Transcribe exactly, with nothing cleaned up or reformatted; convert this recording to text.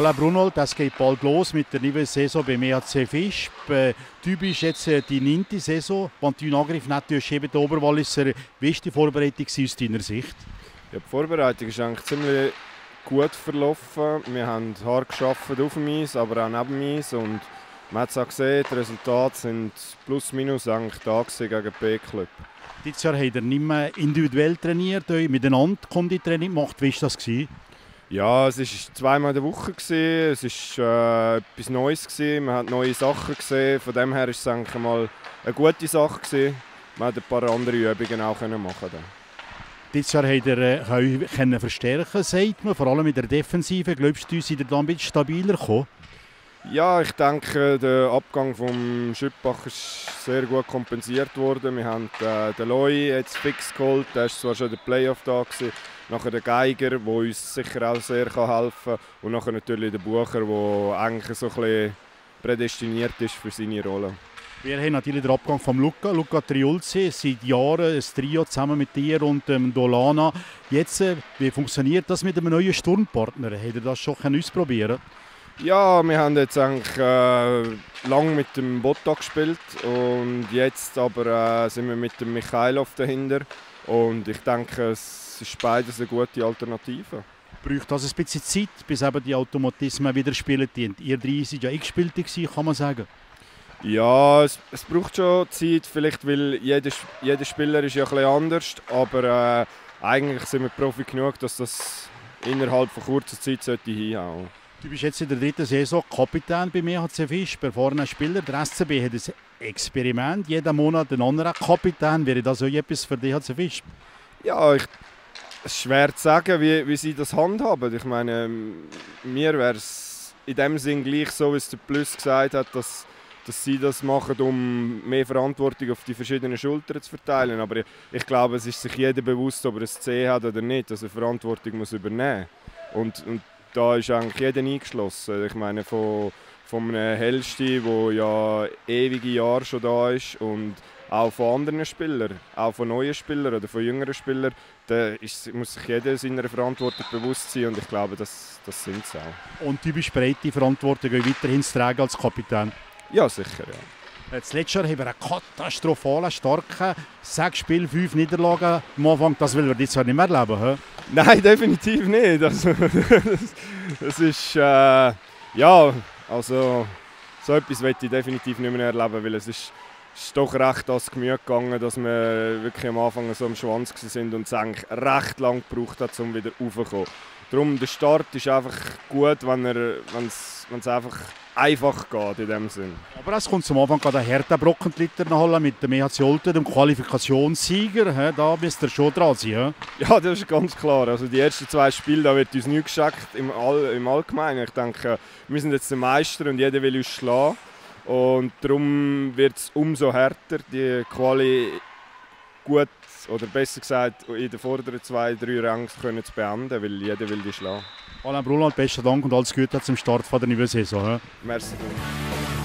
Alain Brunold, es geht bald los mit der neuen Saison beim E H C Visp. Äh, du bist jetzt äh, die neunte Saison. Wenn du in Angriff nicht tust, eben der Oberwalliser, wie war die Vorbereitung aus deiner Sicht? Ja, die Vorbereitung ist eigentlich ziemlich gut verlaufen. Wir haben hart gearbeitet auf dem Eis, aber auch neben dem Eis. Und man hat es auch gesehen, die Resultate sind plus minus eigentlich da gegen den B-Club. Dieses Jahr habt ihr nicht mehr individuell trainiert, miteinander Konditraining gemacht. Wie war das? Ja, es war zweimal in der Woche. Es war äh, etwas Neues. Gewesen. Man hat neue Sachen gesehen. Von dem her war es eigentlich mal eine gute Sache. Gewesen. Man konnte ein paar andere Übungen auch machen. Dieses Jahr habt ihr äh, können verstärken, sagt man, vor allem in der Defensive. Glaubst du, seid ihr da ein bisschen stabiler gekommen? Ja, ich denke, der Abgang von Schüppach ist sehr gut kompensiert worden. Wir haben äh, den Loi jetzt fix geholt. Der war zwar schon der Playoff da gewesen. Nachher der Geiger, der uns sicher auch sehr helfen kann. Und nachher natürlich der Bucher, der eigentlich so ein bisschen prädestiniert ist für seine Rolle. Wir haben natürlich den Abgang von Luca, Luca Triulzi, seit Jahren ein Trio zusammen mit dir und ähm, Dolana. Jetzt, äh, wie funktioniert das mit einem neuen Sturmpartner? Habt ihr das schon ausprobieren? Ja, wir haben jetzt eigentlich äh, lange mit dem Botta gespielt und jetzt aber äh, sind wir mit dem Michailov dahinter. Und ich denke, es ist beides eine gute Alternative. Braucht das ein bisschen Zeit, bis eben die Automatismen wieder spielen? Ihr drei seid ja eingespielt, kann man sagen. Ja, es, es braucht schon Zeit, vielleicht weil jeder, jeder Spieler ist ja ein bisschen anders, aber äh, eigentlich sind wir Profi genug, dass das innerhalb von kurzer Zeit sollte hinhauen. Du bist jetzt in der dritten Saison Kapitän beim E H C Visp, erfahrener Spieler. Der S C B hat ein Experiment, jeden Monat ein anderer Kapitän. Wäre das so etwas für den E H C Visp? Ja, ich, es ist schwer zu sagen, wie, wie sie das handhaben. Ich meine, mir wäre es in dem Sinn gleich so, wie es der Plus gesagt hat, dass dass sie das machen, um mehr Verantwortung auf die verschiedenen Schultern zu verteilen. Aber ich, ich glaube, es ist sich jeder bewusst, ob er ein C hat oder nicht, dass er Verantwortung muss übernehmen muss. Und, und da ist eigentlich jeder eingeschlossen. Ich meine, von, von einem Hellsti, der ja ewige Jahre schon da ist, und auch von anderen Spielern, auch von neuen Spielern oder von jüngeren Spielern, da ist, muss sich jeder seiner Verantwortung bewusst sein, und ich glaube, das, das sind sie auch. Und du bist bereit, die Verantwortung weiterhin zu tragen als Kapitän? Ja, sicher, ja. Das letzte Jahr haben wir einen katastrophalen, starken sechs Spiele, fünf Niederlagen am Anfang. Das will wir dieses Jahr nicht mehr erleben, he? Nein, definitiv nicht. Also, das, das ist, äh, ja, also so etwas möchte ich definitiv nicht mehr erleben, weil es ist, ist doch recht ans Gemüt gegangen, dass wir wirklich am Anfang so am Schwanz waren und es eigentlich recht lang gebraucht hat, um wieder raufzukommen. Darum, der Start ist einfach gut, wenn er, wenn's, wenn's einfach einfach geht in dem Sinn. Aber es kommt zum Anfang gerade ein harter Brocken nachholen mit dem E H C Olten, dem Qualifikationssieger. Da müsst ihr schon dran sein. He? Ja, das ist ganz klar. Also die ersten zwei Spiele, da wird uns nichts geschenkt im, All, im Allgemeinen. Ich denke, wir sind jetzt der Meister und jeder will uns schlagen. Und darum wird es umso härter, die Quali gut, oder besser gesagt, in den vorderen zwei, drei Rängen können zu beenden, weil jeder will die schlagen. Alain Brunold, besten Dank und alles Gute zum Start der neuen Saison. Merci.